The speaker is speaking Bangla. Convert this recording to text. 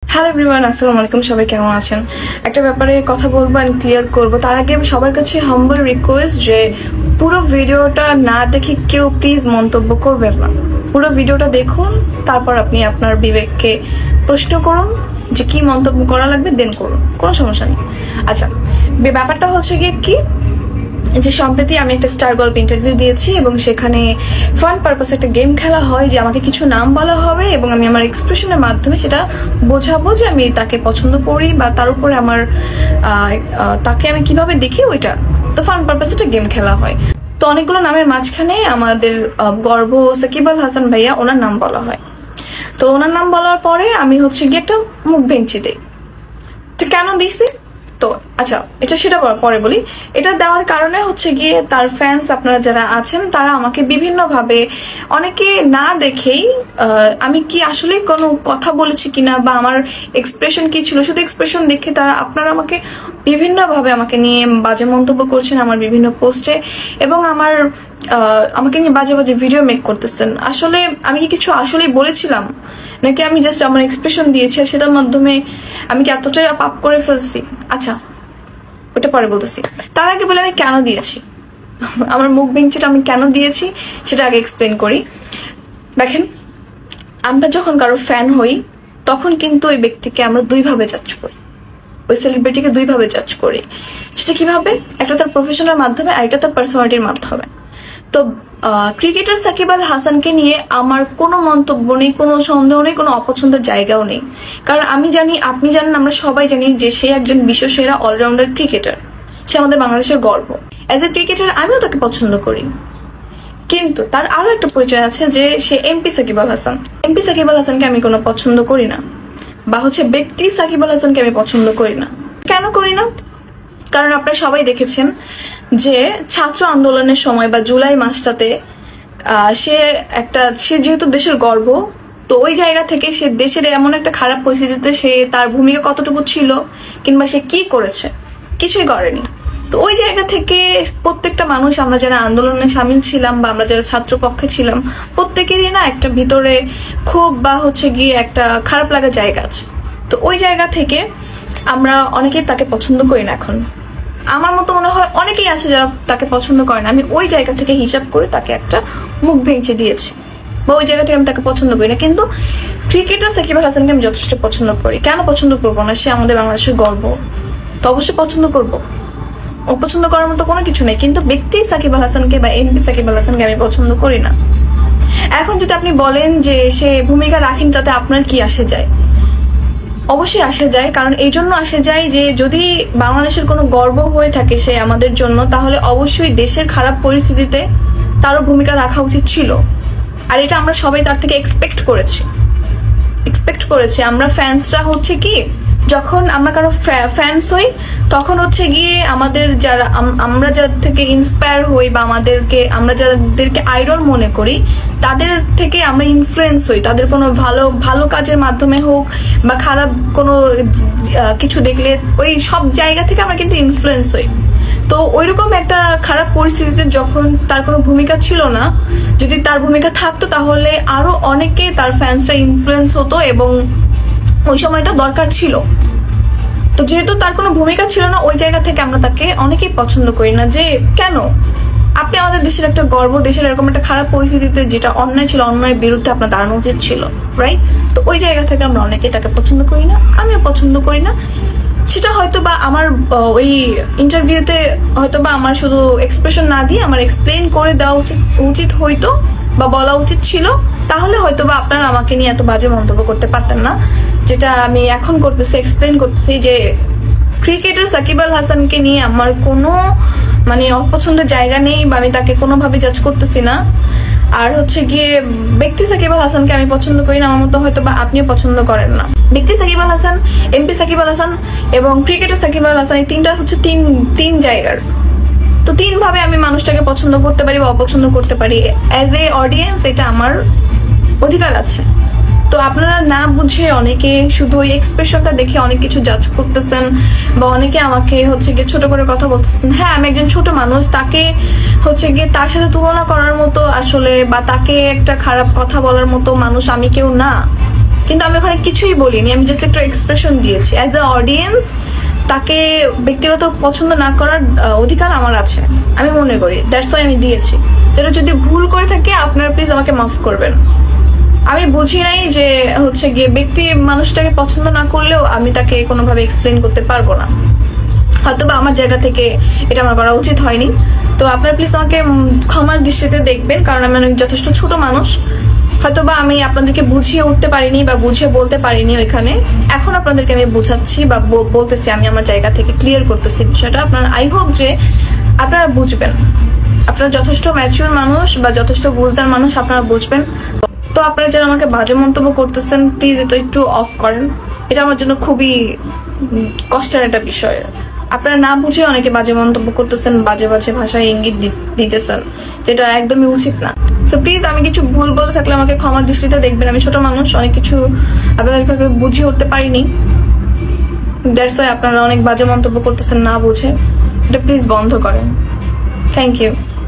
হ্যালো এভরিওয়ান, আসসালামু আলাইকুম। সবাই কেমন আছেন? একটা ব্যাপারে কথা বলবো এন্ড ক্লিয়ার করবো। তার আগে সবার কাছে হাম্বল রিকোয়েস্ট যে পুরো ভিডিওটা না দেখে কেউ প্লিজ মন্তব্য করবেন না। পুরো ভিডিওটা দেখুন, তারপর আপনি আপনার বিবেককে প্রশ্ন করুন যে কি মন্তব্য করা লাগবে, দেন করুন, কোনো সমস্যা নেই। আচ্ছা, ব্যাপারটা হচ্ছে গিয়ে কি যে সম্প্রতি আমি একটা স্টার গল্প ইন্টারভিউ দিয়েছি এবং সেখানে ফান পারপাস একটা গেম খেলা হয় যে আমাকে কিছু নাম বলা হবে এবং আমি আমার এক্সপ্রেশনের মাধ্যমে সেটা বোঝাবো যে আমি তাকে পছন্দ করি বা তার উপরে আমার তাকে আমি কিভাবে দেখি ওইটা। তো ফান পারপাস একটা গেম খেলা হয়। তো অনেকগুলো নামের মাঝখানে আমাদের গর্ব সাকিব আল হাসান ভাইয়া, ওনার নাম বলা হয়। তো ওনার নাম বলার পরে আমি হচ্ছে গিয়ে একটা মুখ ভেঙচি দিই। তো কেন দিছি? তো আচ্ছা, এটা সেটা পরে বলি। এটা দেওয়ার কারণে হচ্ছে গিয়ে তার ফ্যান্স আপনারা যারা আছেন তারা আমাকে বিভিন্নভাবে, অনেকে না দেখেই আমি কি আসলে কোনো কথা বলেছি কিনা বা আমার এক্সপ্রেশন কি ছিল, শুধু এক্সপ্রেশন দেখে তারা আপনারা আমাকে বিভিন্নভাবে আমাকে নিয়ে বাজে মন্তব্য করছেন আমার বিভিন্ন পোস্টে এবং আমাকে নিয়ে বাজে বাজে ভিডিও মেক করতেছেন। আসলে আমি কি কিছু আসলেই বলেছিলাম নাকি আমি জাস্ট আমার এক্সপ্রেশন দিয়েছি আর সেটার মাধ্যমে আমি কি এতটাই পাপ করে ফেলছি? আচ্ছা, ওটা পরে বলতেছি। তার আগে বলে আমি কেন দিয়েছি, আমার মুখ ভেঙচিটা আমি কেন দিয়েছি সেটা আগে এক্সপ্লেন করি। দেখেন, আমরা যখন কারো ফ্যান হই তখন কিন্তু ওই ব্যক্তিকে আমরা দুইভাবে জাজ করি, ওই সেলিব্রিটিকে দুইভাবে জাজ করি। সেটা কিভাবে? একটা তার প্রফেশনের মাধ্যমে আর একটা তার পার্সোনালিটির মাধ্যমে। তো ক্রিকেটার সাকিব আল হাসানকে নিয়ে আমার কোনো মন্তব্য নেই, কোনো সন্দেহ নেই, কোনো অপছন্দের জায়গাও নেই। কারণ আমি জানি, আপনি জানেন, আমরা সবাই জানি যে সে একজন বিশ্বসেরা অলরাউন্ডার ক্রিকেটার। সে আমাদের বাংলাদেশের গর্ব। অ্যাজ এ ক্রিকেটার আমিও তাকে পছন্দ করি, কিন্তু তার আরো একটা পরিচয় আছে যে সে এমপি সাকিব আল হাসান। এমপি সাকিব আল হাসানকে আমি কোনো পছন্দ করি না, বা হচ্ছে ব্যক্তি সাকিব আল হাসানকে আমি পছন্দ করি না। কেন করি না? কারণ আপনারা সবাই দেখেছেন যে ছাত্র আন্দোলনের সময় বা জুলাই মাসটাতে সে যেহেতু দেশের গর্ব, তো ওই জায়গা থেকে সে দেশের এমন একটা খারাপ পরিস্থিতিতে সে তার ভূমিকা কতটুকু ছিল কিংবা সে কি করেছে, কিছুই করেনি। তো ওই জায়গা থেকে প্রত্যেকটা মানুষ, আমরা যারা আন্দোলনে সামিল ছিলাম বা আমরা যারা ছাত্র পক্ষে ছিলাম, প্রত্যেকেরই না একটা ভিতরে ক্ষোভ বা হচ্ছে গিয়ে একটা খারাপ লাগার জায়গা আছে। তো ওই জায়গা থেকে আমরা অনেকেই তাকে পছন্দ করি না। এখন আমার মতো মনে হয় অনেকেই আছে যারা তাকে পছন্দ করে না। আমি ওই জায়গা থেকে হিসাব করে তাকে একটা মুখ ভেঙচে দিয়েছি, বা ওই জায়গা থেকে আমি তাকে পছন্দ করি না। কিন্তু ক্রিকেটার সাকিব আল হাসানকে আমি যথেষ্ট পছন্দ করি। কেন পছন্দ করবো না? সে আমাদের বাংলাদেশের গর্ব, তো অবশ্যই পছন্দ করবো। অপছন্দ করার মতো কোনো কিছু নেই। কিন্তু ব্যক্তি সাকিব আল হাসানকে বা এমপি সাকিব আল হাসানকে আমি পছন্দ করি না। এখন যদি আপনি বলেন যে সে ভূমিকা রাখেন, তাতে আপনার কি আসে যায়? অবশ্যই আসে যায়। কারণ এই জন্য আসে যায় যে যদি বাংলাদেশের কোনো গর্ব হয়ে থাকে সে আমাদের জন্য, তাহলে অবশ্যই দেশের খারাপ পরিস্থিতিতে তারও ভূমিকা রাখা উচিত ছিল। আর এটা আমরা সবাই তার থেকে এক্সপেক্ট করেছি। আমরা ফ্যান্সরা হচ্ছে কি, যখন আমরা কারো ফ্যান্স হই তখন হচ্ছে গিয়ে আমাদের যারা আমরা যাদের থেকে ইন্সপায়ার হই বা আমরা যাদেরকে আইডল মনে করি তাদের থেকে আমরা ইনফ্লুয়েন্স হই। তাদের কোনো ভালো কাজের মাধ্যমে হোক বা খারাপ কোনো কিছু দেখলে ওই সব জায়গা থেকে আমরা কিন্তু ইনফ্লুয়েন্স হই। তো ওইরকম একটা খারাপ পরিস্থিতিতে যখন তার কোনো ভূমিকা ছিল না, যদি তার ভূমিকা থাকতো তাহলে আরো অনেকে তার ফ্যান্সরা ইনফ্লুয়েন্স হতো এবং ওই সময়টা দরকার ছিল। তো যেহেতু তার কোনো ভূমিকা ছিল না, ওই জায়গা থেকে আমরা তাকে অনেকেই পছন্দ করি না। যে কেন? আপনি আমাদের দেশের একটা গর্ব, দেশের এরকম একটা খারাপ পরিস্থিতিতে যেটা অন্যায় ছিল, অন্যায়ের বিরুদ্ধে আপনার দাঁড়ানো উচিত ছিল, রাইট? তো ওই জায়গা থেকে আমরা অনেকেই তাকে পছন্দ করি না, আমিও পছন্দ করি না। সেটা হয়তো বা আমার ওই ইন্টারভিউতে হয়তো বা আমার শুধু এক্সপ্রেশন না দিয়ে আমার এক্সপ্লেন করে দেওয়া উচিত হয়তো, বা বলা উচিত ছিল। তাহলে হয়তো বা আপনারা আমাকে নিয়ে এত বাজে মন্তব্য করতে পারতেন না, যেটা আমি এখন করতেছি, এক্সপ্লেন করতেছি যে ক্রিকেটার সাকিব আল হাসানকে নিয়ে আমার কোনো অপছন্দের জায়গা নেই বা আমি তাকে কোনোভাবে জাজ করতেছি না। আর হচ্ছে গিয়ে ব্যক্তি সাকিব আল হাসানকে আমি পছন্দ করি না, আমার মতো হয়তো বা আপনিও পছন্দ করেন না। ব্যক্তি সাকিব আল হাসান, এমপি সাকিব আল হাসান এবং ক্রিকেটার সাকিব আল হাসান, এই তিনটা হচ্ছে তিন জায়গার। তো তিন ভাবে আমি মানুষটাকে পছন্দ করতে পারি বা অপছন্দ করতে পারি। অ্যাজ এ অডিয়েন্স এটা আমার অধিকার আছে। তো আপনারা না বুঝে অনেকে শুধু ওই এক্সপ্রেশনটা দেখে অনেক কিছু জাজ করতেছেন বা অনেকে আমাকে হচ্ছে গিয়ে ছোট করে কথা বলতেছেন। হ্যাঁ, আমি একজন ছোট মানুষ, তাকে হচ্ছে গিয়ে তার সাথে তুলনা করার মতো আসলে বা তাকে একটা খারাপ কথা বলার মতো মানুষ আমি কেউ না। কিন্তু আমি ওখানে কিছুই বলিনি, আমি জাস্ট একটা এক্সপ্রেশন দিয়েছি। অ্যাজ এ অডিয়েন্স তাকে ব্যক্তিগত পছন্দ না করার অধিকার আমার আছে, আমি মনে করি, দ্যাটস ওয়াই আমি দিয়েছি। এটা যদি ভুল করে থাকে আপনারা প্লিজ আমাকে মাফ করবেন। আমি বুঝি নাই যে হচ্ছে গিয়ে ব্যক্তি মানুষটাকে পছন্দ না করলেও আমি তাকে কোনোভাবে এক্সপ্লেন করতে পারবো না, হয়তো বা আমার জায়গা থেকে এটা আমার করা উচিত হয়নি। তো আপনারা প্লিজ আমাকে ক্ষমার দৃষ্টিতে দেখবেন, কারণ আমি অনেক যথেষ্ট ছোট মানুষ, হয়তো বা আমি আপনাদেরকে বুঝিয়ে উঠতে পারিনি বা বুঝিয়ে বলতে পারিনি ওইখানে। এখন আপনাদেরকে আমি বুঝাচ্ছি বা বলতেছি, আমি আমার জায়গা থেকে ক্লিয়ার করতেছি বিষয়টা। আপনারা আই হোপ যে আপনারা বুঝবেন, আপনারা যথেষ্ট ম্যাচিউর মানুষ বা যথেষ্ট বুঝদার মানুষ, আপনারা বুঝবেন। তো আপনারা যারা আমাকে বাজে মন্তব্য করতেছেন প্লিজ এটা একটু অফ করেন, এটা আমার জন্য খুবই কষ্টের একটা বিষয়। আপনারা না বুঝে অনেকে বাজে মন্তব্য করতেছেন, বাজে বাজে ভাষায় ইঙ্গিত দিতেছেন, যেটা একদমই উচিত না। সো প্লিজ আমি কিছু ভুল বলে থাকলে আমাকে ক্ষমার দৃষ্টিতে দেখবেন। আমি ছোট মানুষ, অনেক কিছু আপনাদেরকে বুঝিয়ে উঠতে পারিনি, দ্যাটস ওয়াই আপনারা অনেক বাজে মন্তব্য করতেছেন না বুঝে। এটা প্লিজ বন্ধ করেন। Thank you.